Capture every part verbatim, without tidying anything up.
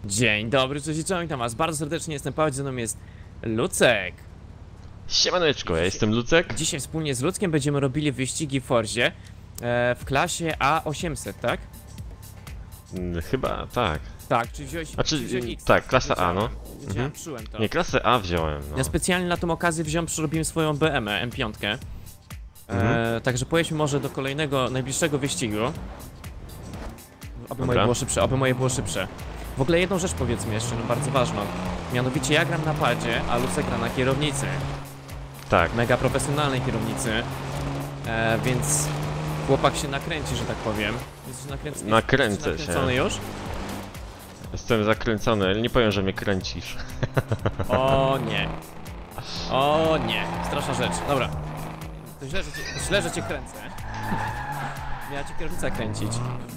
Dzień dobry, cześć, cześć, witam was bardzo serdecznie, jestem Paweł, ze mną jest Lucek. Siemaneczko, ja jestem Lucek. Dzisiaj wspólnie z Luckiem będziemy robili wyścigi w Forzie e, w klasie A osiemset, tak? Hmm, chyba tak. Tak, czy wziąłeś, Znaczy, czy wziąłeś X? tak, klasa A, no. Widziałem, Mhm. czułem to. Nie, klasę A wziąłem, no. Ja specjalnie na tą okazję wziąłem, przerobiłem swoją B M, M pięć. E, Mhm. Także pojedźmy może do kolejnego, najbliższego wyścigu. Aby moje Dobra. było szybsze, aby moje było szybsze. W ogóle jedną rzecz powiedzmy jeszcze, no bardzo ważną. Mianowicie ja gram na padzie, a Lucek gra na kierownicy. Tak. Mega profesjonalnej kierownicy. E, więc chłopak się nakręci, że tak powiem. Jesteś nakręcony, Nakręcę jesteś się. nakręcony już? Jestem zakręcony, ale nie powiem, że mnie kręcisz. O nie. O nie. Straszna rzecz. Dobra. To źle, że cię, źle, że cię kręcę. Miała cię kierownica kręcić.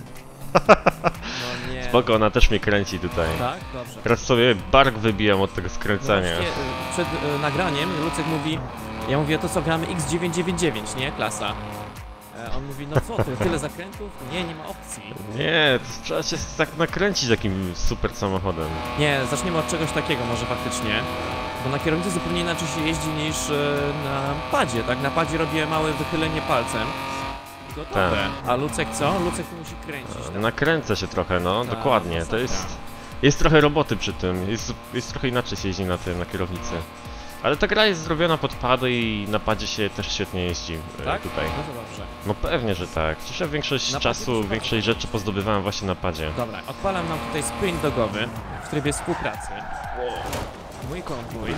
No nie. Spoko, ona też mnie kręci tutaj. Tak? Dobrze. Teraz sobie bark wybijam od tego No skręcania. właśnie, y, przed y, nagraniem Lucek mówi, ja mówię, to co, gramy X dziewięćset dziewięćdziesiąt dziewięć, nie? Klasa. E, on mówi, no co ty, tyle zakrętów? Nie, nie ma opcji. Nie, to trzeba się tak nakręcić takim super samochodem. Nie, zaczniemy od czegoś takiego może faktycznie. Bo na kierownicy zupełnie inaczej się jeździ niż y, na padzie, tak? Na padzie robię małe wychylenie palcem. I gotowe. A Lucek co? Lucek musi kręcić. Tak? Nakręcę się trochę, no, Tak, dokładnie. To masakra. jest... Jest trochę roboty przy tym, jest, jest trochę inaczej się jeździ na tym, na kierownicy. Ale ta gra jest zrobiona pod pady i na padzie się też świetnie jeździ e, Tak? tutaj. No to dobrze. No pewnie, że tak. Przecież ja większość Na padzie czasu, proszę większość rzeczy pozdobywałem właśnie na padzie. Dobra, odpalam nam tutaj sprint dogowy w trybie współpracy. Mój konwój.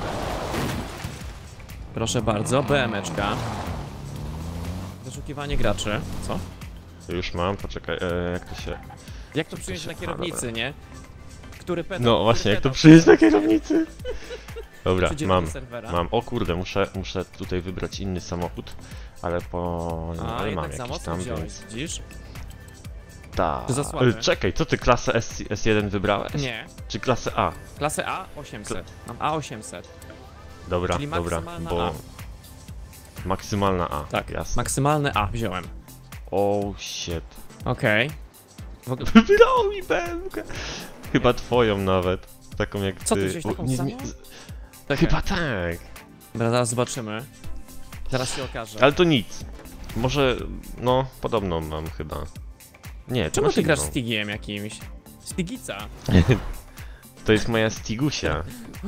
Proszę bardzo, B M eczka. Wyszukiwanie graczy. Co? Już mam, poczekaj, e, jak to się... Jak to przyjąć się- na a, kierownicy, dobra. nie? Który pedał? No który właśnie, jak to pedał? przyjeść na kierownicy? Dobra, Przyjdzie mam, do serwera. mam. O kurde, muszę, muszę tutaj wybrać inny samochód. Ale po... A, ale mam jednak za jakiś mocno tam, wziąłeś, więc... widzisz? Ta. To za słabe. E, Czekaj, co ty klasę S, S1 wybrałeś? Nie. Czy klasę A? Klasę A osiemset. Mam A osiemset. Dobra, Czyli dobra, maksymalna bo... A. Maksymalna A, Tak, jasne. maksymalne A wziąłem. Oh shit. Okej. W ogóle... Wybrało mi B M K. Chyba twoją nawet. Taką jak Co, ty ty. wziąłeś O, taką nie- samą? nie- z- Czekaj. Chyba tak. Dobra, zaraz zobaczymy. Zaraz się okaże. Ale to nic. Może, no, podobną mam chyba. Nie, to Czemu masz ty grasz inną. Stigiem jakimś? Stigica. To jest moja Stigusia.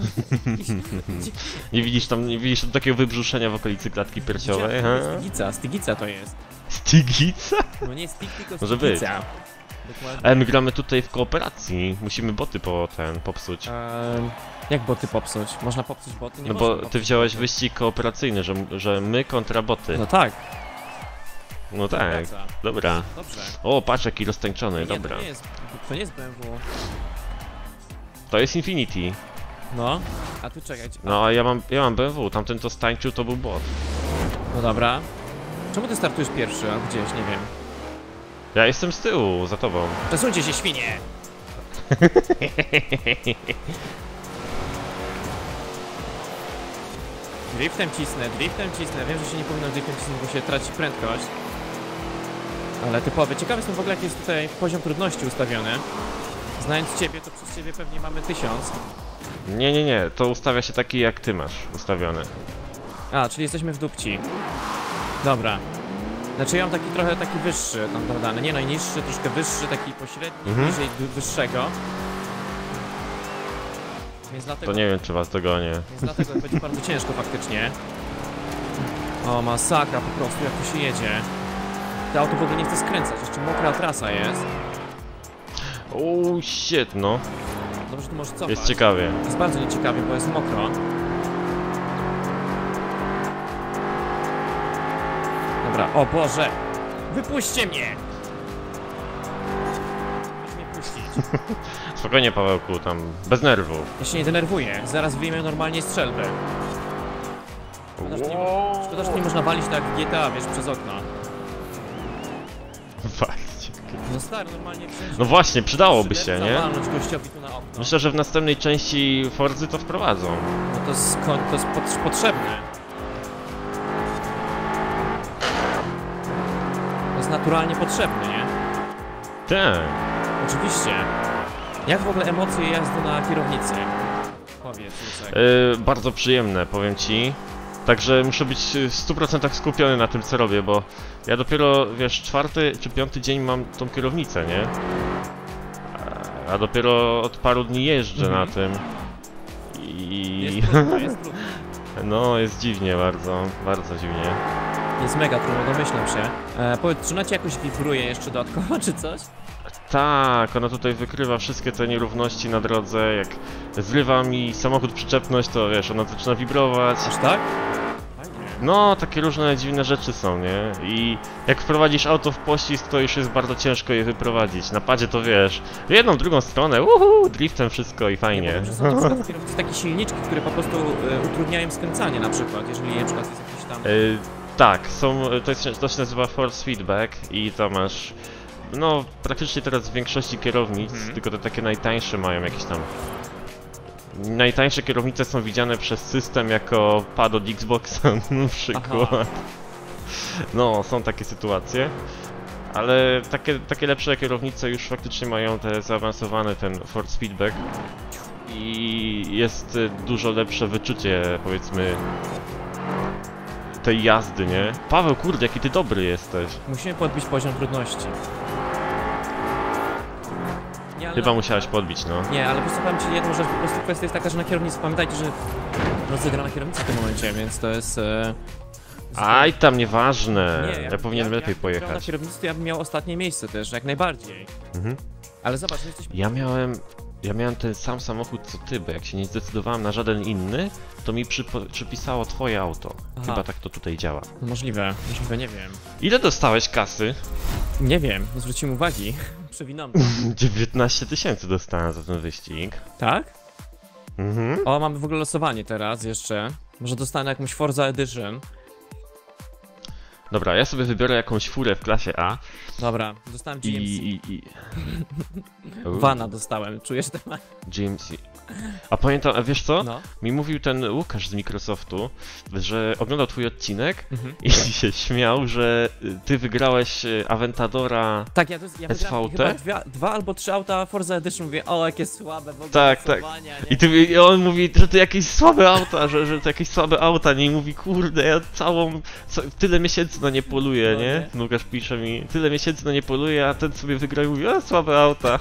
Nie widzisz tam, nie widzisz tam takiego wybrzuszenia w okolicy klatki piersiowej? Widziałem, Ha? Stigica, Stigica to jest. Stigica? No nie Stig, tylko Może Stigica. Dokładnie. Ale my gramy tutaj w kooperacji. Musimy boty po ten, popsuć. Ehm, jak boty popsuć? Można popsuć boty? Nie No można bo popsuć ty wziąłeś boty. wyścig kooperacyjny, że, że my kontra boty. No tak. No tak, Wraca. dobra. Dobrze. O, patrz jaki roztańczony, Nie, dobra. To nie jest, to nie jest B M W. To jest Infinity. No. A tu czekaj. A, No a ja mam, ja mam B M W, tamten to stańczył, to był bot. no dobra. Czemu ty startujesz pierwszy, a gdzieś, nie wiem. Ja jestem z tyłu, za tobą. Przesuńcie się, świnie! Driftem cisnę, driftem cisnę. Wiem, że się nie powinno driftem cisnąć, bo się traci prędkość. Ale typowy. Ciekawy jestem w ogóle, jaki jest tutaj poziom trudności ustawiony. Znając ciebie, to przez ciebie pewnie mamy tysiąc. Nie, nie, nie, to ustawia się taki jak ty masz ustawiony. A, czyli jesteśmy w dupci. Dobra. Znaczy ja mam taki trochę taki wyższy tam dodany. Nie najniższy, troszkę wyższy, taki pośredni, Mhm. bliżej d- wyższego. Więc dlatego, To nie wiem, czy was dogonię. więc dlatego będzie bardzo ciężko faktycznie. O, masakra po prostu, jak tu się jedzie. To auto w ogóle nie chce skręcać, jeszcze mokra trasa jest. Oh shit, no. Dobrze, tu może cofać. Jest ciekawie. Jest bardzo nieciekawie, bo jest mokro. Dobra, o Boże! Wypuśćcie mnie! Proszę mnie puścić. Spokojnie, Pawełku, tam bez nerwów. Ja się nie denerwuję, zaraz wyjmę normalnie strzelbę. Szkoda, że nie, mo- szkoda, że nie można walić tak jak w G T A, wiesz, przez okno. Walcie. No stary, normalnie wszędzie... No właśnie, przydałoby się, szyderca nie? walnąć gościowi tu na okno. Myślę, że w następnej części Forzy to wprowadzą. No to jest, ko- to jest pot- potrzebne. To jest naturalnie potrzebne, nie? Tak. Oczywiście. Jak w ogóle emocje jazdy na kierownicy? Powiedz, Lucek. Yy, bardzo przyjemne, powiem ci. Także muszę być w stu procentach skupiony na tym, co robię, bo ja dopiero, wiesz, czwarty czy piąty dzień mam tą kierownicę, nie? A dopiero od paru dni jeżdżę Mhm. na tym. I... Jest trudno, jest trudno. No, jest dziwnie bardzo, bardzo dziwnie. Jest mega trudno, domyślam się. E, powiedz, czy ona ci jakoś wibruje jeszcze dodatkowo, czy coś? Tak, ona tutaj wykrywa wszystkie te nierówności na drodze. Jak zrywa mi samochód przyczepność, to wiesz, ona zaczyna wibrować. Aż tak? Fajnie. No, takie różne dziwne rzeczy są, nie? I jak wprowadzisz auto w pościsk, to już jest bardzo ciężko je wyprowadzić. Na padzie to wiesz, w jedną, w drugą stronę, uhu, driftem wszystko i Nie, fajnie. bo są na przykład kierowcy takie silniczki, które po prostu e, utrudniają skręcanie na przykład, jeżeli na przykład jest jakiś tam... Y, tak, są, to, jest, to się nazywa force feedback i tam masz, no praktycznie teraz w większości kierownic, Mhm. tylko te takie najtańsze mają jakieś tam. Najtańsze kierownice są widziane przez system jako pad od Xboxa na przykład. Aha. No, są takie sytuacje. Ale takie, takie lepsze kierownice już faktycznie mają te zaawansowane ten force feedback. I jest y, dużo lepsze wyczucie, powiedzmy, tej jazdy, nie? Paweł, kurde, jaki ty dobry jesteś. Musimy podbić poziom trudności. Nie, ale Chyba musiałeś podbić, no. Nie, ale wiesz co, powiem ci jedną rzecz, po prostu kwestia jest taka, że na kierownicy, pamiętajcie, że rozegra na kierownicy w tym momencie, więc to jest... E, Aj, tam nieważne. nie, Ja powinienem lepiej jak grał na pojechać. kierownicy, to ja bym miał ostatnie miejsce też, jak najbardziej. Mhm. Ale zobacz, my jesteśmy... Ja miałem... Ja miałem ten sam samochód co ty, bo jak się nie zdecydowałem na żaden inny, to mi przypo- przypisało twoje auto. Aha. Chyba tak to tutaj działa. Możliwe, możliwe, nie wiem. Ile dostałeś kasy? Nie wiem, zwróciłem uwagi. Przewinąłem. dziewiętnaście tysięcy dostałem za ten wyścig. Tak? Mhm. O, mamy w ogóle losowanie teraz jeszcze. Może dostanę jakąś Forza Edition. Dobra, ja sobie wybiorę jakąś furę w klasie A Dobra, dostałem G i... M C. i, i... Vana dostałem, czujesz temat? G M C. A pamiętam, a wiesz co? No. Mi mówił ten Łukasz z Microsoftu, że oglądał twój odcinek Mhm. i się śmiał, że y, ty wygrałeś y, Aventadora. Tak, ja, to, ja wygrałem S V T? chyba dwa, dwa albo trzy auta Forza Edition, mówię, o jakie słabe w ogóle Tak, tak. losowania, nie? I, ty, I on mówi, że to jakieś słabe auta, że, że to jakieś słabe auta, nie? I mówi, kurde, ja całą, co, tyle miesięcy na nie poluję, No nie? nie. Łukasz pisze mi, tyle miesięcy na nie poluję, a ten sobie wygrał i mówi, a słabe auta.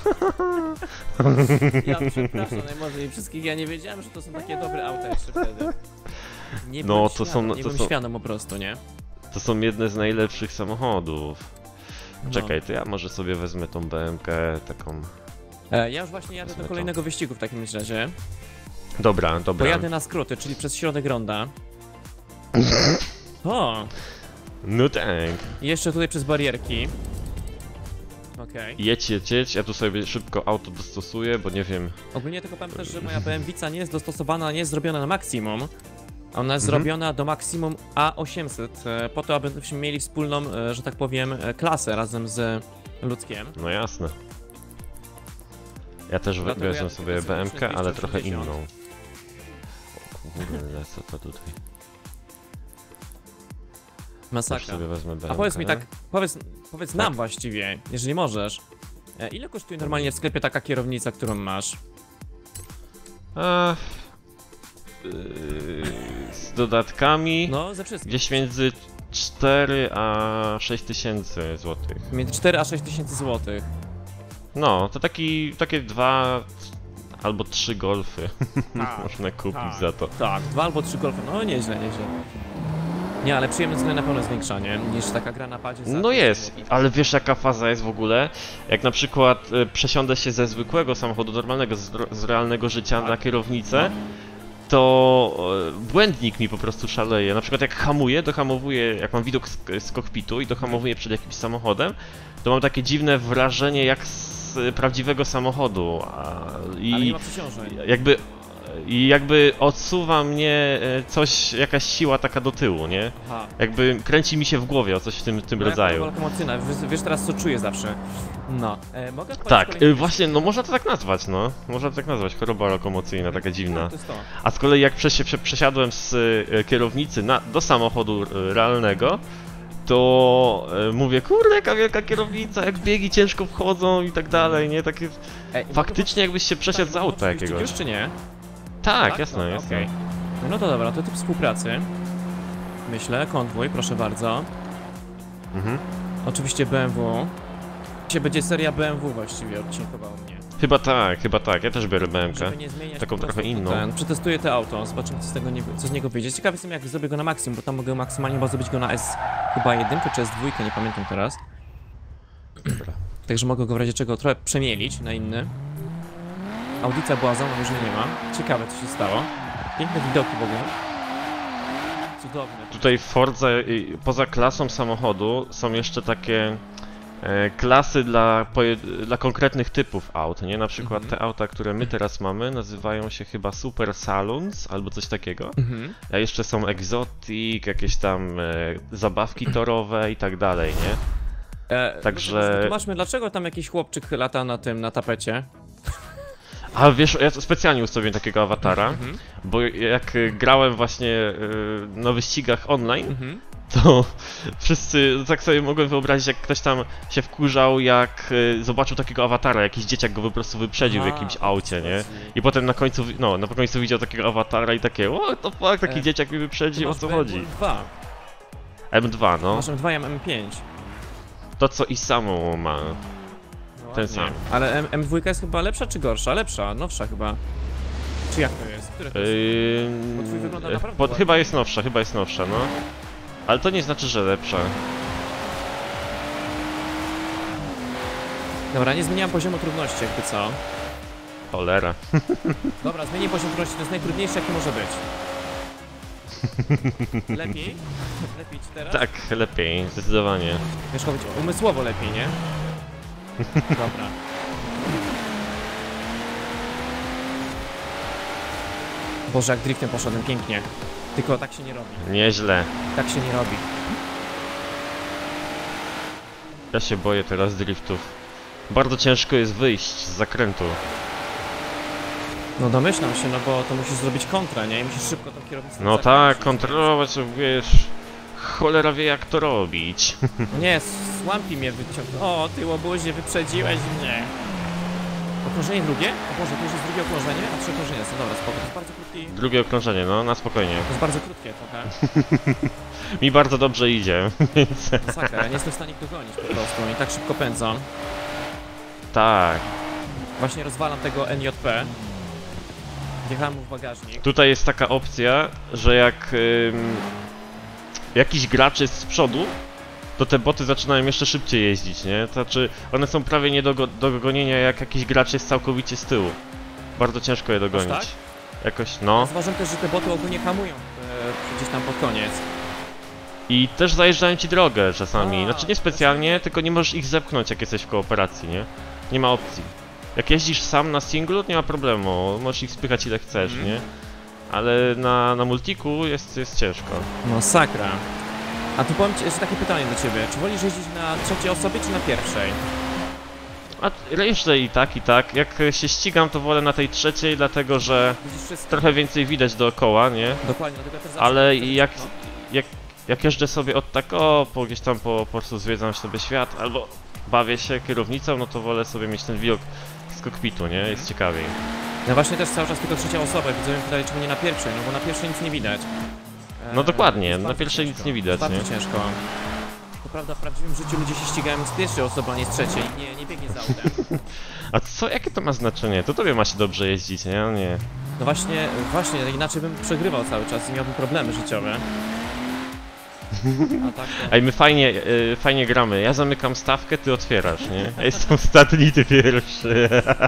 Ja przepraszam najmocniej wszystkich, ja nie wiedziałem, że to są takie dobre auta jeszcze wtedy. Nie No, byłem to świadom, są- nie to byłem są- świadom po prostu, nie? To są jedne z najlepszych samochodów. No. Czekaj, to ja może sobie wezmę tą B M K taką... E, ja już właśnie jadę Wezmę do to. kolejnego wyścigu w takim razie. Dobra, dobra. Pojadę na skróty, czyli przez środek ronda. O! No tak. I jeszcze tutaj przez barierki. Okej. Jedź, jedź, jedź, ja tu sobie szybko auto dostosuję, bo nie wiem... Ogólnie tylko powiem też, że moja B M Wica nie jest dostosowana, nie jest zrobiona na maksimum. Ona jest Mhm. zrobiona do maksimum A osiemset, e, po to, abyśmy mieli wspólną, e, że tak powiem, e, klasę razem z Ludzkiem. No jasne. Ja też Dlatego wezmę ja sobie tylko B M K, sobie ale trochę dwieście inną. O kurde, co to tutaj? Też Masakra. sobie wezmę B M K. A powiedz mi tak, powiedz, powiedz nam właściwie, jeżeli możesz. E, ile kosztuje normalnie w sklepie taka kierownica, którą masz? A, yy, z dodatkami No, ze wszystkim. gdzieś między cztery a sześć tysięcy złotych. Między cztery a sześć tysięcy złotych. No, to taki, takie dwa albo trzy golfy Tak, można kupić tak. za to. Tak, dwa albo trzy golfy, no nieźle, nieźle. Nie, ale przyjemność na pewno jest większa, nie? Niż taka gra na padzie za No pięć jest, złotych. ale wiesz jaka faza jest w ogóle? Jak na przykład e, przesiądę się ze zwykłego samochodu normalnego, z, ro- z realnego życia Tak. na kierownicę, to e, błędnik mi po prostu szaleje. Na przykład jak hamuję, dohamowuję, jak mam widok z, z kokpitu i dohamowuję przed jakimś samochodem, to mam takie dziwne wrażenie jak z e, prawdziwego samochodu. A, i Ale nie ma przeciążeń. jakby i jakby odsuwa mnie e, coś, jakaś siła taka do tyłu, nie? Aha. Jakby kręci mi się w głowie o coś w tym, tym No, jak rodzaju. lokomocyjna, wiesz, wiesz teraz co czuję zawsze. No, e, mogę odpalić Tak, kolejny y, wyścig? właśnie, no można to tak nazwać, no. Można to tak nazwać, choroba lokomocyjna, taka No, dziwna. to jest to. A z kolei jak przesie, prze, przesiadłem z y, kierownicy na, do samochodu y, realnego, to e, mówię, kurde, jaka wielka kierownica, jak biegi ciężko wchodzą i tak dalej, nie? Takie Ej, faktycznie jakbyś się przesiadł z auta jakiegoś. Już czy nie? Tak, jasne, No, jasne. okej. No to dobra, to typ współpracy. Myślę, konwój, proszę bardzo. Mhm. Oczywiście B M W. Dzisiaj będzie seria B M W właściwie odcinkowa u mnie. Chyba tak, chyba tak, ja też biorę B M K. Żeby nie zmieniać Taką po prostu trochę inną. Ten, przetestuję to auto, zobaczymy co z, tego nie, co z niego wyjdzie. Ciekawy jestem jak zrobię go na maksimum, bo tam mogę maksymalnie chyba zrobić go na S chyba jeden czy S dwa, nie pamiętam teraz. Dobra. Także mogę go w razie czego trochę przemielić na inny. Audycja była za mną, już mnie nie ma. Ciekawe co się stało. Piękne widoki w ogóle. Cudowne. Tutaj w Forza, y, poza klasą samochodu, są jeszcze takie e, klasy dla, poje, dla konkretnych typów aut, nie? Na przykład Mhm. te auta, które my teraz mamy, nazywają się chyba Super Saloons albo coś takiego. Mhm. A jeszcze są Exotic, jakieś tam e, zabawki torowe i tak dalej, nie? E, Także- Wytłumaczmy, dlaczego tam jakiś chłopczyk lata na tym, na tapecie. A wiesz, ja to specjalnie ustawiłem takiego awatara, Mhm. bo jak y, grałem właśnie y, na wyścigach online, Mhm. to wszyscy, tak sobie mogłem wyobrazić, jak ktoś tam się wkurzał, jak y, zobaczył takiego awatara, jakiś dzieciak go po prostu wyprzedził w A, jakimś o to aucie, nie? chodzi. I potem na końcu, wi- no, na końcu widział takiego awatara i takie, o to fuck, taki E, dzieciak mi wyprzedził, o Masz co B M W chodzi? dwa. M dwa, no, Masz M dwa, ja mam M pięć. to co i samo ma. No Ten ładnie. sam. Ale M M2 jest chyba lepsza czy gorsza? Lepsza, nowsza chyba. Czy jak to jest? Które to jest? Yy, Bo twój wygląda naprawdę pod, ładnie. chyba jest nowsza, chyba jest nowsza, no. Ale to nie znaczy, że lepsza. Dobra, nie zmieniałem poziomu trudności, jakby co. Cholera. Dobra, zmienię poziom trudności, to jest najtrudniejsze, jaki może być. Lepiej? Lepiej ci teraz? Tak, lepiej, zdecydowanie. Wiesz, chować umysłowo lepiej, nie? Dobra. Boże, jak driftem poszedłem, pięknie. Tylko tak się nie robi. Nieźle. Tak się nie robi. Ja się boję teraz driftów. Bardzo ciężko jest wyjść z zakrętu. No domyślam się, no bo to musisz zrobić kontra, nie? I musisz szybko tą kierownicę No tak, zakręcić. kontrolować, wiesz... Cholera wie jak to robić. No nie, Swampy mnie wyciągnął. O, ty łobuzie, wyprzedziłeś mnie. Okrążenie drugie? O Boże, to już jest drugie okrążenie? A trzy okrążenia są, dobra, spoko. To jest bardzo krótki... Drugie okrążenie, no, na spokojnie. To jest bardzo krótkie trochę. Mi bardzo dobrze idzie, więc... Masakra, ja nie jestem w stanie ich dogonić po prostu. Oni tak szybko pędzą. Tak. Właśnie rozwalam tego N J P. Wjechałem mu w bagażnik. Tutaj jest taka opcja, że jak ym, jakiś gracz jest z przodu, to te boty zaczynają jeszcze szybciej jeździć, nie? To znaczy, one są prawie nie do, go- do dogonienia, jak jakiś gracz jest całkowicie z tyłu. Bardzo ciężko je dogonić. tak? Jakoś, no. Zważam też, że te boty ogólnie hamują e, gdzieś tam pod koniec. I też zajeżdżają ci drogę czasami. A, Znaczy nie specjalnie, tylko nie możesz ich zepchnąć, jak jesteś w kooperacji, nie? Nie ma opcji. Jak jeździsz sam na singlu, to nie ma problemu. Możesz ich spychać ile chcesz, Mhm. nie? Ale na, na multiku jest, jest ciężko. Masakra. A tu powiem ci jeszcze takie pytanie do ciebie. Czy wolisz jeździć na trzeciej osobie, czy na pierwszej? A jeszcze i tak, i tak. Jak się ścigam, to wolę na tej trzeciej, dlatego że Widzisz wszystko? trochę więcej widać dookoła, nie? Dokładnie, dlatego ja też zawsze... Ale wtedy- jak, no. jak, jak jeżdżę sobie od tak, o, po gdzieś tam po, po prostu zwiedzam sobie świat, albo bawię się kierownicą, no to wolę sobie mieć ten widok z kokpitu, nie? Jest ciekawiej. Ja właśnie też cały czas tylko trzecia osoba. Widzowie pytali, czemu nie na pierwszej, no bo na pierwszej nic nie widać. E, No dokładnie, jest na bardzo pierwszej ciężko. nic nie widać, Bardzo nie? ciężko. To prawda, w prawdziwym życiu ludzie się ścigają z pierwszej osoby, a nie z trzeciej. Nie, nie biegnie za autem. A co, jakie to ma znaczenie? To tobie ma się dobrze jeździć, nie? No nie. No właśnie, właśnie, inaczej bym przegrywał cały czas i miałbym problemy życiowe. A tak to... Ej, my fajnie, y, fajnie gramy. Ja zamykam stawkę, ty otwierasz, nie? Ja jestem ostatni, ty pierwszy.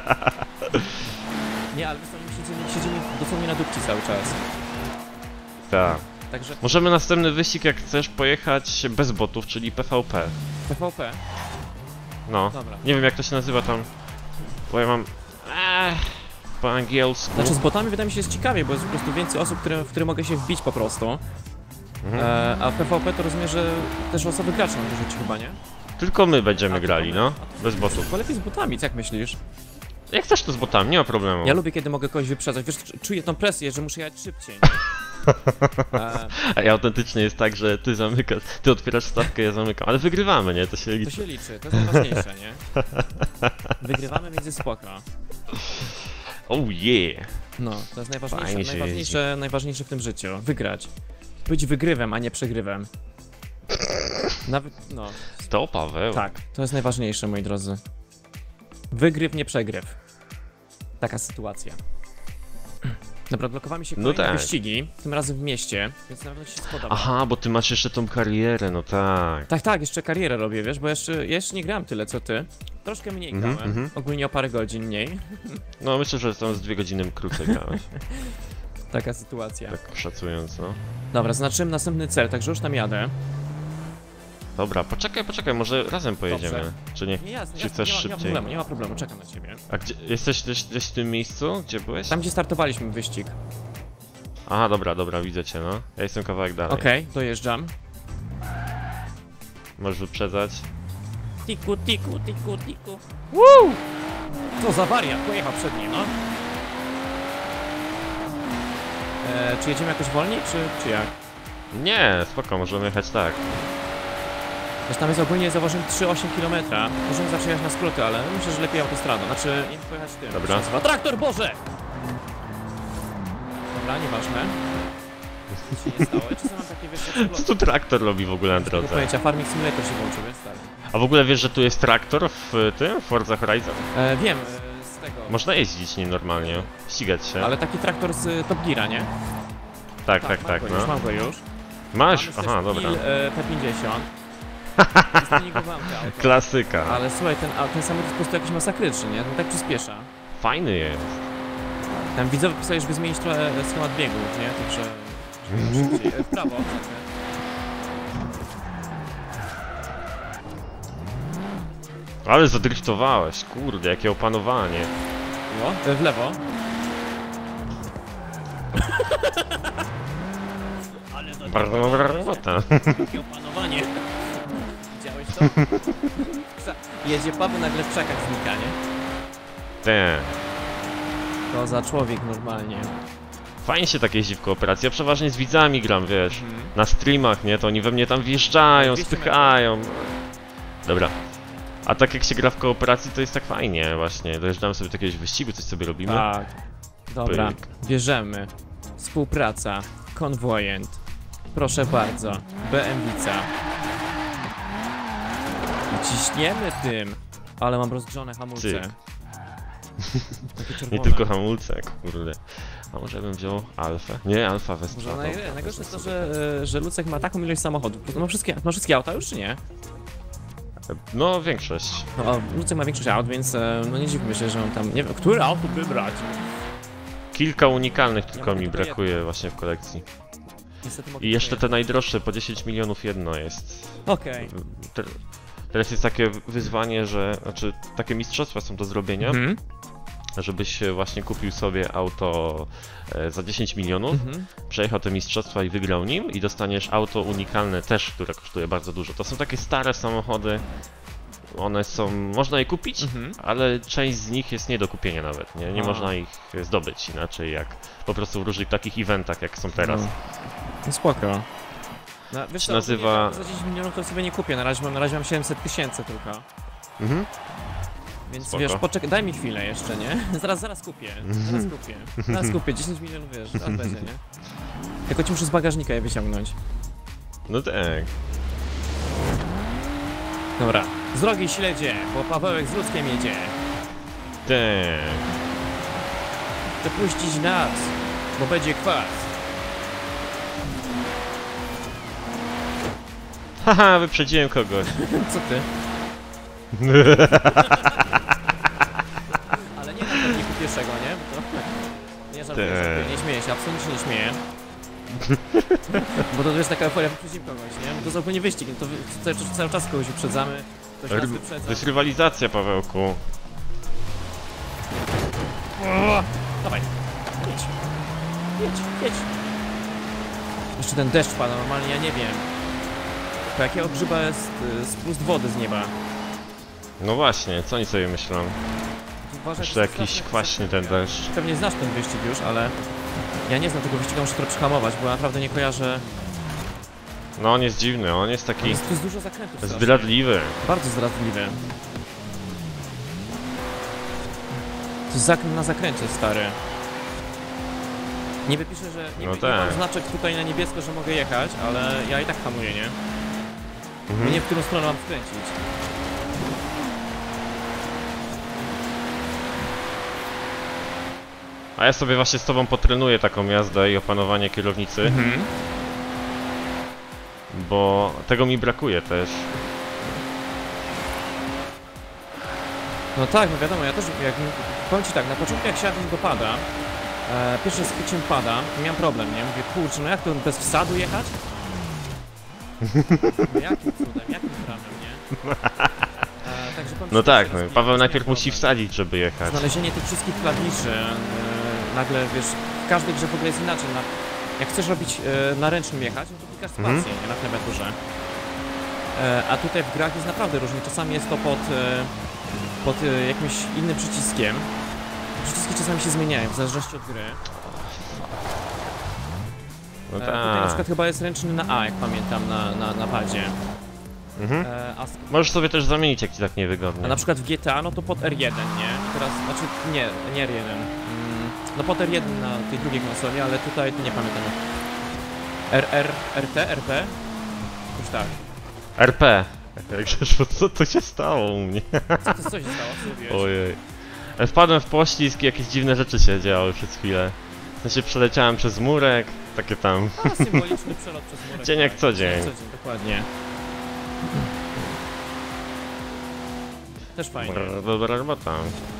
Nie, ale my sobie siedzimy, siedzimy dosłownie na dupci cały czas. Tak. Także Możemy następny wyścig, jak chcesz, pojechać bez botów, czyli P V P. P V P, No. dobra. Nie wiem jak to się nazywa tam. Bo ja mam... Ech, po angielsku. Znaczy z botami wydaje mi się jest ciekawie, bo jest po prostu więcej osób, które, w które mogę się wbić po prostu. Mhm. E, a P V P to rozumiem, że też osoby gracze mam wyrzucić chyba, nie? Tylko my będziemy A, to grali, mamy- no. a to- Bez botów. Bo lepiej z botami, co jak myślisz? Jak chcesz to z botami, nie ma problemu. Ja lubię, kiedy mogę kogoś wyprzedzać. Wiesz, czuję tą presję, że muszę jechać szybciej. Nie? E, A ja autentycznie jest tak, że ty zamykasz, ty otwierasz stawkę, ja zamykam, ale wygrywamy, nie? To się to liczy. się liczy, to jest najważniejsze, nie? Wygrywamy, więc jest spoko. Oh yeah! No, to jest najważniejsze, Fajnie się najważniejsze, najważniejsze w tym życiu. Wygrać. Być wygrywem, a nie przegrywem. Nawet, no, To Paweł. tak, to jest najważniejsze, moi drodzy. Wygryw, nie przegryw. Taka sytuacja. Dobra, blokowamy się No kolejne tak. wyścigi, tym razem w mieście, więc na pewno ci się spodoba. Aha, bo ty masz jeszcze tą karierę, no tak. Tak, tak, jeszcze karierę robię, wiesz, bo jeszcze, ja jeszcze nie grałem tyle co ty. Troszkę mniej Mhm, grałem, mhm. ogólnie o parę godzin mniej. No myślę, że tam z dwie godziny krócej grałeś, Taka sytuacja. tak szacując, no. Dobra, znaczymy następny cel, także już tam jadę. Dobra, poczekaj, poczekaj, może razem pojedziemy, Dobrze. czy nie? Nie, jasne, Czy jasne, chcesz nie, ma, nie ma szybciej? problemu, nie ma problemu, czekam na ciebie. A gdzie, jesteś gdzieś, gdzieś w tym miejscu, gdzie byłeś? Tam, gdzie startowaliśmy wyścig. Aha, dobra, dobra, widzę cię, no. Ja jestem kawałek dalej. Okej, dojeżdżam. Możesz wyprzedzać. Tiku, tiku, tiku, tiku. Woo! Co za wariat, pojechał przed nim, no. E, czy jedziemy jakoś wolniej, czy, czy jak? Nie, spoko, możemy jechać tak. Też tam jest ogólnie, zauważyłem, trzy przecinek osiem kilometra. Możemy zacząć jechać na skróty, ale myślę, że lepiej autostradą. Znaczy, nie pojechać tym. Dobra. To się nazywa Traktor, Boże! Dobra, nieważne. Nic się nie stało. Ja czasem mam takie, wiesz, jak Co tu traktor robi w ogóle na tego drodze? pojęcia. Farming Simulator się włączył, więc tak. A w ogóle wiesz, że tu jest traktor w tym, w Forza Horizon? E, wiem, e, z tego. Można jeździć nim normalnie, ścigać się. Ale taki traktor z e, Top Geara, nie? Tak, tak, mam tak, go już, no. mam go już. Masz? Mamy Aha, też dobra. Pil, e, P pięćdziesiąt. Stuningowałem to auto. Klasyka. Ale słuchaj, ten, a, ten samochód jest po prostu jakiś masakryczny, nie? Ten tak przyspiesza. Fajny jest. Tam widzowie pisali, żeby zmienić trochę schemat biegów, nie? Także... żeby szybciej. E, W prawo. Ale zadriftowałeś, kurde, jakie opanowanie. O, e, w lewo. Ale to Bardzo dobra robota. takie opanowanie. Widziałeś to? Jedzie Paweł, nagle w krzakach znika, nie? Te. To za człowiek normalnie. Fajnie się tak jeździ w kooperacji. Ja przeważnie z widzami gram, wiesz. Mhm. Na streamach, nie? To oni we mnie tam wjeżdżają, dwieście spychają. Dobra. A tak jak się gra w kooperacji, to jest tak fajnie właśnie. Dojeżdżamy sobie do jakiegoś wyścigu, coś sobie robimy. Tak. Dobra, Pyk. bierzemy. Współpraca. Konwojent. Proszę bardzo. B M W-ca. Ciśniemy tym. Ale mam rozgrzane hamulce. Cyk. Takie czerwone. Nie tylko hamulce, kurde. A może bym wziął Alfę? Nie, Alfa Może Vespa. naj, najgorsze jest to, że, e, że Lucek ma taką ilość samochodów. Ma wszystkie, ma wszystkie auta już, czy nie? No, większość. No, Lucek ma większość aut, więc e, no nie dziwmy się, że on tam... Nie wiem, które auto wybrać? Kilka unikalnych tylko mogę mi tylko brakuje właśnie w kolekcji. Niestety mogę I jeszcze te tylko najdroższe, po dziesięć milionów jedno jest. jedno. Okej. Te, teraz jest takie wyzwanie, że, znaczy takie mistrzostwa są do zrobienia, Mhm. żebyś właśnie kupił sobie auto e, za dziesięć milionów, Mhm. przejechał te mistrzostwa i wygrał nim i dostaniesz auto unikalne też, które kosztuje bardzo dużo. To są takie stare samochody, one są, można je kupić, Mhm. ale część z nich jest nie do kupienia nawet, nie, nie A. można ich zdobyć inaczej jak po prostu w różnych takich eventach jak są teraz. No. No spoko. No, wiesz Się co, nazywa- ogólnie za dziesięć milionów to sobie nie kupię, na razie mam, na razie mam siedemset tysięcy tylko. Mhm. Więc Spoko. wiesz, poczekaj, daj mi chwilę jeszcze, nie? Zaraz, zaraz kupię, zaraz kupię, zaraz kupię, dziesięć milionów wiesz, zaraz będzie, nie? Tylko ci muszę z bagażnika je wyciągnąć. No tak. Dobra, z drogi śledzie, bo Pawełek z Luckiem jedzie. Tak. Chcę puścić nas, bo będzie kwas. Haha, wyprzedziłem kogoś. Co ty? Ale nie na pewniku pierwszego, nie? Bo to... Nie żartuję, Tak. żartuję, nie śmieję się, absolutnie się nie śmieję. Bo to jest taka euforia, wyprzedzimy kogoś, nie? Bo to zupełnie wyścig, to wy- cały, cały czas kogoś wyprzedzamy, ktoś nas To wyprzedza. jest rywalizacja, Pawełku. O, dawaj, jedź, jedź, jedź. Jeszcze ten deszcz pada, normalnie ja nie wiem. To jakiego grzyba jest y, spust wody z nieba. No właśnie, co oni sobie myślą? Uważaj, Jeszcze to jest jakiś straszne- kwaśny ten deszcz. Pewnie znasz ten wyścig już, ale Ja nie znam tego wyścigu, muszę trochę przehamować, bo ja naprawdę nie kojarzę. No on jest dziwny, on jest taki Jest, tu jest dużo zakrętów strasznie. zdradliwy. Bardzo zdradliwy. To jest zakręt na zakręcie, stary. Niby pisze, że nie, No nie tak. mam znaczek tutaj na niebiesko, że mogę jechać, ale ja i tak hamuję, nie? Mhm. Nie w którą stronę mam skręcić. A ja sobie właśnie z tobą potrenuję taką jazdę i opanowanie kierownicy, Mhm. bo tego mi brakuje też. No tak, no wiadomo, ja też, jak, powiem ci tak, na początku jak siadłem do pada, e, pierwszy raz chwyciłem pada, miałem problem, nie? Mówię, kurczę, no jak to bez wsadu jechać? No jakim cudem, jakim prawem, nie? E, także powiem ci, No że tak, teraz no, nie- Paweł nie najpierw miałem musi problem. wsadzić, żeby jechać. Znalezienie tych wszystkich klawiszy, e, nagle, wiesz, w każdej grze w ogóle jest inaczej. Na, jak chcesz robić e, na ręcznym jechać, no to klikasz spację, Mhm. nie, na klawiaturze. E, a tutaj w grach jest naprawdę różnie. Czasami jest to pod, e, pod e, jakimś innym przyciskiem. Przyciski czasami się zmieniają, w zależności od gry. No E, tutaj na tak. przykład chyba jest ręczny na A, jak pamiętam, na, na, na padzie. Mhm. E, a, z- Możesz sobie też zamienić, jak ci tak niewygodnie. a na przykład w G T A, no to pod R jeden, nie? Teraz, znaczy, nie, nie R jeden. Mm, no pod R jeden na tej drugiej konsoli, ale tutaj to nie pamiętam. R, R, R T, R P? Już tak. R P. Jakżeż, bo co to się stało u mnie? Co, to, co się stało? Co zrobiłeś? Ojej. E, Wpadłem w poślizg i jakieś dziwne rzeczy się działy przez chwilę. W sensie przeleciałem przez murek, takie tam. A, symboliczny przelot przez murek. Dzień jak tak. co dzień. Co dzień, dokładnie. Też fajnie. Dobra, dobra robota.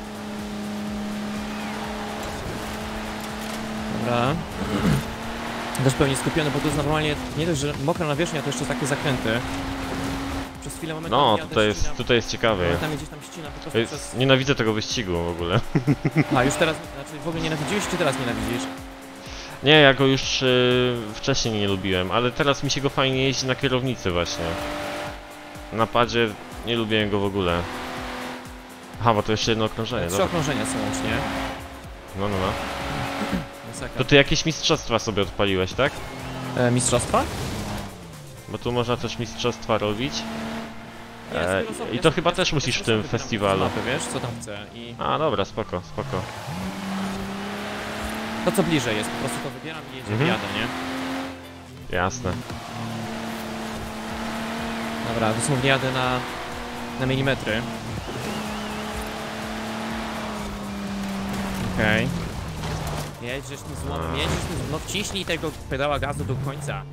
Dobra. Też pełni skupiony, bo to jest normalnie nie dość, że mokra nawierzchnia, to jeszcze takie zakręty. Przez chwilę momentami No, jadę, tutaj jest, ścinam, tutaj jest ciekawy. momentami gdzieś tam ścina po prostu Jest, przez... nienawidzę tego wyścigu w ogóle. A, już teraz, znaczy w ogóle nienawidziłeś, czy teraz nienawidzisz? Nie, ja go już y, wcześniej nie lubiłem, ale teraz mi się go fajnie jeździ na kierownicy właśnie. Na padzie nie lubiłem go w ogóle. Aha, bo to jeszcze jedno okrążenie, Trzy dobra. okrążenia są łącznie. No, no, no. Masakra. To ty jakieś mistrzostwa sobie odpaliłeś, tak? E, mistrzostwa? Bo tu można też mistrzostwa robić. Nie, ja E, sobie losowo- i ja to sobie- chyba ja też sobie- musisz ja w sobie tym wybieram festiwalu. mapę, wiesz, co tam chcę i A, dobra, spoko, spoko. to co bliżej jest, po prostu to wybieram i jedziemy, Mhm. jadę, nie? Jasne. Dobra, dosłownie jadę na, na milimetry. Okej. Okay. Jedziesz tym złomem, jedziesz tym złomem, no wciśnij tego pedała gazu do końca.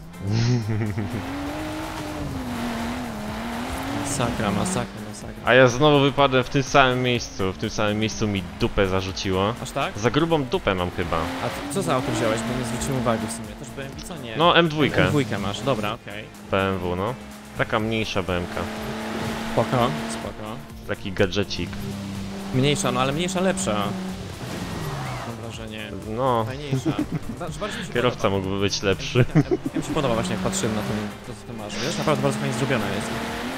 Masakra, masakra, masakra. A ja znowu wypadłem w tym samym miejscu. W tym samym miejscu mi dupę zarzuciło. Aż tak? Za grubą dupę mam chyba. A ty, co za auto wziąłeś, bo nie zwróciłem uwagi w sumie. Też B M W, co nie? No, M dwa. M dwa masz, dobra, okej. B M W, no. Taka mniejsza B M K. Spoko, spoko. Taki gadżecik. Mniejsza, no ale mniejsza lepsza. Mam wrażenie. No, Fajniejsza. Znaczy, bardziej mi się kierowca podoba. mógłby być lepszy. Ja, ja mi się podoba właśnie jak patrzyłem na ten, to co ty masz, wiesz? Naprawdę bardzo fajnie zrobiona jest.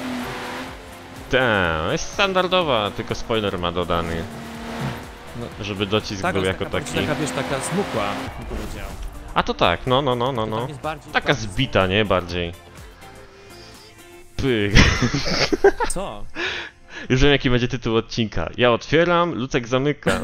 Ta, jest standardowa, tylko spoiler ma dodany. No. Żeby docisk Tak, był jest jako taka, taki. taka, wiesz, taka smukła, bym powiedział. A to tak, no, no, no, no, To no. tam jest bardziej, Taka bardziej- zbita, nie? Bardziej. Pyk. Co? Już wiem jaki będzie tytuł odcinka. Ja otwieram, Lucek zamyka.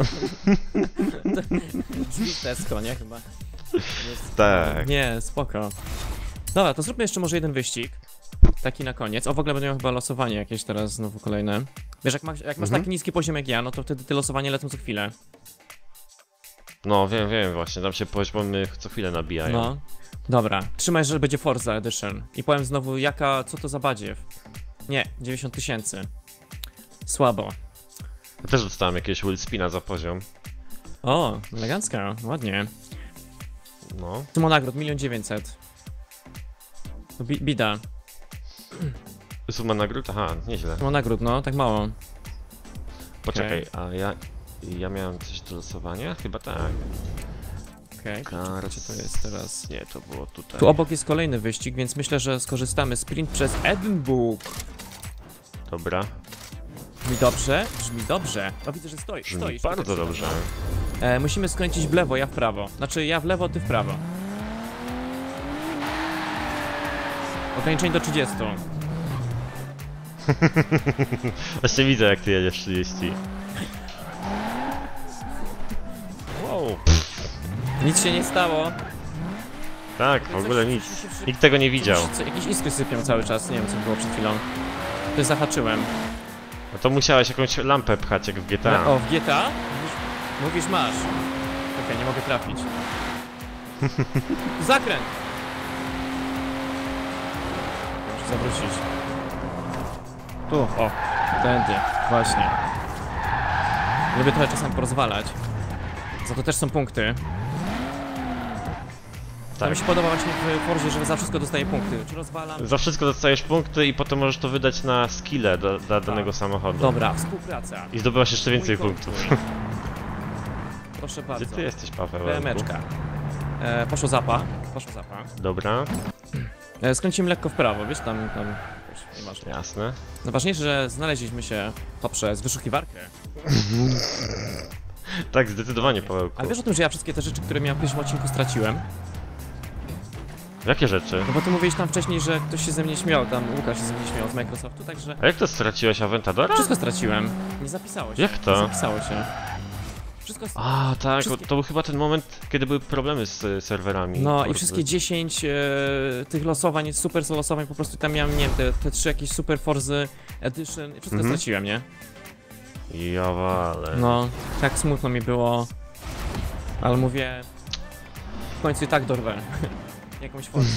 Drzwi Tesco, nie? Chyba. Jest... Tak. Nie, spoko. Dobra, to zróbmy jeszcze może jeden wyścig. Taki na koniec. O, w ogóle będę miał chyba losowanie jakieś teraz znowu kolejne. Wiesz, jak, masz, jak masz Mhm. taki niski poziom jak ja, no to wtedy te losowanie lecą co chwilę. No, wiem, wiem właśnie, tam się poziomy co chwilę nabijają. No. Dobra, trzymaj, że będzie Forza Edition. I powiem znowu, jaka, co to za badziew. Nie, dziewięćdziesiąt tysięcy. Słabo. Ja też dostałem jakiegoś Willspina za poziom. O, elegancko, ładnie. No. Sumo nagród, milion dziewięćset. No, bi bida. Suma nagród? Aha, nieźle. Sumo nagród, no, tak mało. Poczekaj, a ja... Ja miałem coś do losowania? Chyba tak. Okej, okay. Cars. Gdzie to jest teraz? Nie, to było tutaj. Tu obok jest kolejny wyścig, więc myślę, że skorzystamy. Sprint przez Edinburgh. Dobra. Brzmi dobrze? Brzmi dobrze. O, widzę, że stoi, Brzmi stoisz. bardzo tak dobrze. trzeba. E, musimy skręcić w lewo, ja w prawo. Znaczy ja w lewo, ty w prawo. Ograniczenie do trzydziestu. Właśnie widzę, jak ty jedziesz trzydzieści. Wow. Nic się nie stało. Tak, w ogóle nic. Nikt tego nie widział. Coś, jakieś iskry sypią cały czas, nie wiem co było przed chwilą. To zahaczyłem. No to musiałeś jakąś lampę pchać, jak w G T A. No, o, w G T A? Mówisz, mówisz masz. Okej, nie mogę trafić. Zakręt! Muszę zawrócić. Tu, o, tędy, właśnie. Lubię trochę czasem porozwalać. Za to też są punkty. To Tak. mi się podoba właśnie w Forzie, że za wszystko dostaję punkty. Czy rozwalam? Za wszystko dostajesz punkty i potem możesz to wydać na skille do, dla danego samochodu. Dobra, współpraca. I zdobywasz jeszcze więcej Mój punktów. kontuj. Proszę bardzo. Gdzie ty jesteś, Paweł? Bemeczka. E, poszło zapa. Poszło zapa. Dobra, E, skręcimy lekko w prawo, wiesz, tam, tam, wiesz, nieważne. jasne. Najważniejsze, że znaleźliśmy się poprzez wyszukiwarkę. Tak, zdecydowanie, Pawełku. Ale wiesz o tym, że ja wszystkie te rzeczy, które miałem w pierwszym odcinku, straciłem? Jakie rzeczy? No bo ty mówiłeś tam wcześniej, że ktoś się ze mnie śmiał, tam Łukasz się ze mnie śmiał z Microsoftu, także A jak to straciłeś Aventadora? wszystko straciłem. Nie zapisało się. Jak to? Nie zapisało się. Wszystko A, tak, Wszystkie- to był chyba ten moment, kiedy były problemy z y, serwerami. No i Kurde. wszystkie dziesięć e, tych losowań, super losowań, po prostu tam miałem, nie wiem, te, te trzy jakieś Super Forzy Edition, wszystko Mhm. straciłem, nie? Ja wale. No, tak smutno mi było. Ale mówię, w końcu i tak dorwę jakąś Forzę.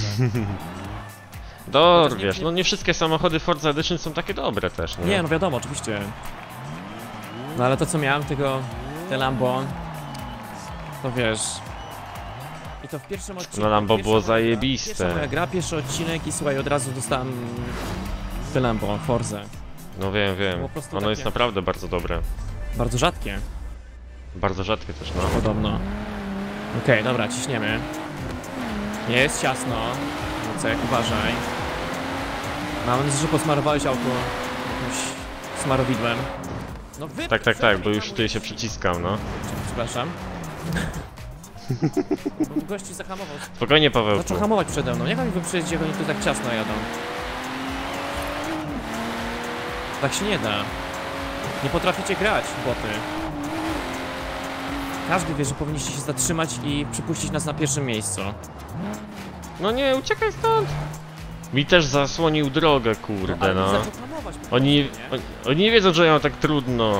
Dor, Chociaż nie- wiesz, nie- no nie wszystkie samochody Forza Edition są takie dobre też, nie? Nie, no wiadomo, oczywiście. No ale to co miałem, tego, te Lambo, to wiesz... I to w pierwszym odcinku... No Lambo pierwsza było moja gra- zajebiste. Pierwsza moja gra, pierwszy odcinek i słuchaj, od razu dostałem te Lambo, Forzę. No wiem, wiem. Po prostu Ono takie- jest naprawdę bardzo dobre. Bardzo rzadkie, Bardzo rzadkie też, no. podobno. Okej, dobra, ciśniemy. Jest ciasno. Lucek, uważaj. Mam nadzieję, że posmarowałeś auto jakimś smarowidłem. No wy... Tak, tak, tak, bo już tutaj się przyciskam, no. Przepraszam. Bo gości zahamował. Spokojnie, Pawełku. Zaczął hamować przede mną. Jak oni wyprzedzić, jak oni tu tak ciasno jadą? Tak się nie da. Nie potraficie grać, boty. Każdy wie, że powinniście się zatrzymać i przypuścić nas na pierwszym miejscu. No nie, uciekaj stąd! Mi też zasłonił drogę, kurde, ale no. zaczął hamować po Oni, prostu, nie? oni, oni nie wiedzą, że ja mam tak trudno.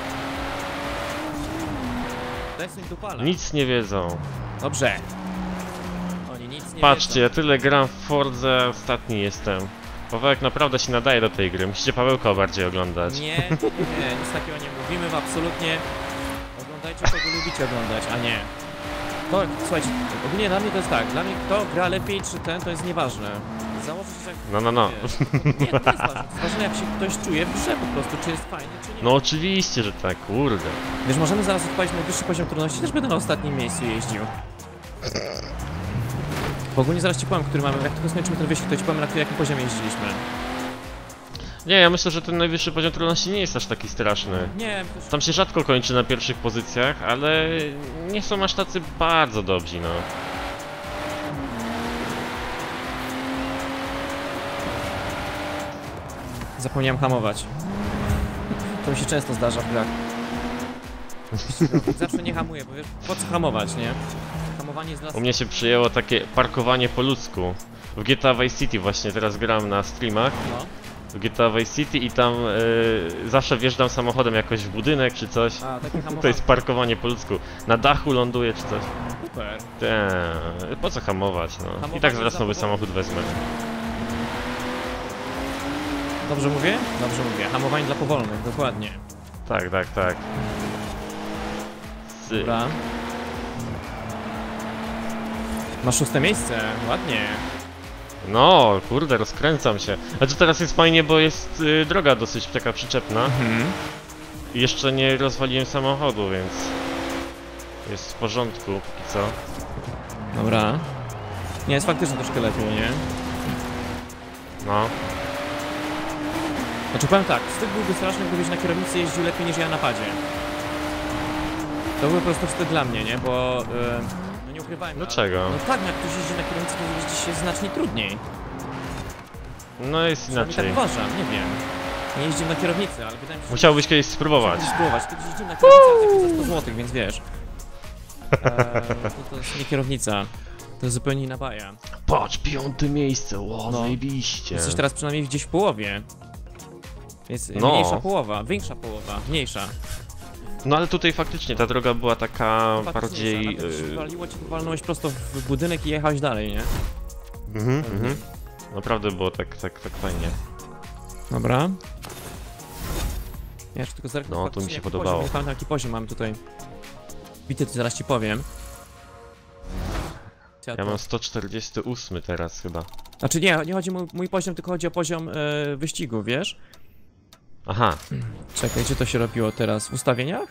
Daj sobie dupala. Nic nie wiedzą. Dobrze. Oni nic nie Patrzcie, ja wiedzą. tyle gram w Fordze, ostatni jestem. Pawełek naprawdę się nadaje do tej gry. Musicie Pawełka bardziej oglądać. Nie, nie, nie, nic takiego nie mówimy, w absolutnie. Oglądajcie, kogo lubicie oglądać, a nie. To, słuchajcie, ogólnie dla mnie to jest tak, dla mnie kto gra lepiej czy ten, to jest nieważne. Założyć się jak... No, no, no. Wiesz, nie, to nie jest ważne, to jest ważne jak się ktoś czuje w grze po prostu, czy jest fajny, czy nie. No oczywiście, że tak, kurde. Wiesz, możemy zaraz odpalić najwyższy poziom trudności, też będę na ostatnim miejscu jeździł. Bo ogólnie zaraz ci powiem, który mamy, jak tylko skończymy ten wyścig, to ci powiem, na jakim poziomie jeździliśmy. Nie, ja myślę, że ten najwyższy poziom trudności nie jest aż taki straszny. Nie, to już... Tam się rzadko kończy na pierwszych pozycjach, ale nie są aż tacy bardzo dobrzy, no. Zapomniałem hamować. To mi się często zdarza w grach. Zawsze nie hamuję, bo wiesz, po co hamować, nie? Hamowanie jest dla... U mnie się przyjęło takie parkowanie po ludzku. W G T A Vice City właśnie teraz gram na streamach. No. W G T A Vice City i tam yy, zawsze wjeżdżam samochodem jakoś w budynek czy coś. A, takie hamowanie. To jest parkowanie po ludzku. Na dachu ląduję czy coś. Super. Te, po co hamować, no. I Hamowanie tak zaraz nowy za samochód wezmę. Dobrze mówię? Dobrze mówię. Hamowanie dla powolnych, dokładnie. Tak, tak, tak. Z... Dobra. Masz szóste miejsce, ładnie. No, kurde, rozkręcam się. A tu teraz jest fajnie, bo jest y, droga dosyć taka przyczepna. Mhm. I jeszcze nie rozwaliłem samochodu, więc jest w porządku póki co. Dobra. Nie, jest faktycznie troszkę lepiej, nie? No. Znaczy powiem tak, wstyd byłby straszny, gdybyś na kierownicy jeździł lepiej niż ja na padzie. To był po prostu wstyd dla mnie, nie? Bo... Yy, no nie ukrywajmy. Dlaczego? Ale, no tak, no jak ktoś jeździ na kierownicy, to jeździ się znacznie trudniej. No jest Przynajmniej inaczej. tak uważam, nie wiem. Nie jeździłem na kierownicy, ale wydaje mi się, że... Musiałbyś kiedyś spróbować. Kiedyś spróbować. Kiedyś jeździłem na kierownicy, ale takie za sto złotych, więc wiesz. Eee, to, to jest nie kierownica. To jest zupełnie inna baja. Patrz, piąte miejsce, ło, No. zajebiście. Jesteś teraz przynajmniej gdzieś w połowie. Jest No. mniejsza połowa, większa połowa, mniejsza. No ale tutaj faktycznie ta droga była taka bardziej... Faktycznie, Yy... waliło cię, to walnąłeś prosto w budynek i jechałeś dalej, nie? Mhm, mhm. Naprawdę było tak, tak, tak fajnie. Dobra. Ja jeszcze tylko zerknę. No, to faktycznie, mi się jaki podobało. Poziom, nie pamiętam jaki poziom mamy tutaj. Bity, to zaraz ci powiem. Ja to- mam sto czterdziesty ósmy teraz chyba. Znaczy nie, nie chodzi o mój, mój poziom, tylko chodzi o poziom e, wyścigu, wiesz? Aha, Czekaj, gdzie to się robiło teraz? W ustawieniach?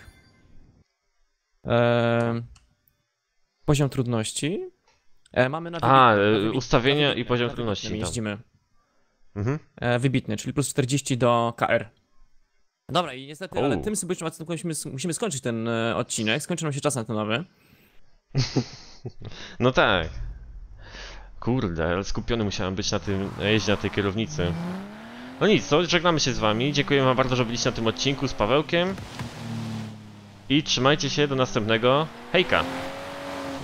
E, poziom trudności. E, mamy na A, wybitny, e, na wybitny, ustawienia na wybitny, i poziom na trudności, wybitnym tam. jeździmy. mhm. E, wybitny, czyli plus czterdzieści do K R. Dobra, i niestety, ale U. tym sobie musimy, musimy skończyć ten e, odcinek. Skończy nam się czas antenowy. No tak. Kurde, ale skupiony musiałem być na tym, na jeździe na tej kierownicy. No nic, to żegnamy się z wami. Dziękuję wam bardzo, że byliście na tym odcinku z Pawełkiem. I trzymajcie się do następnego. Hejka!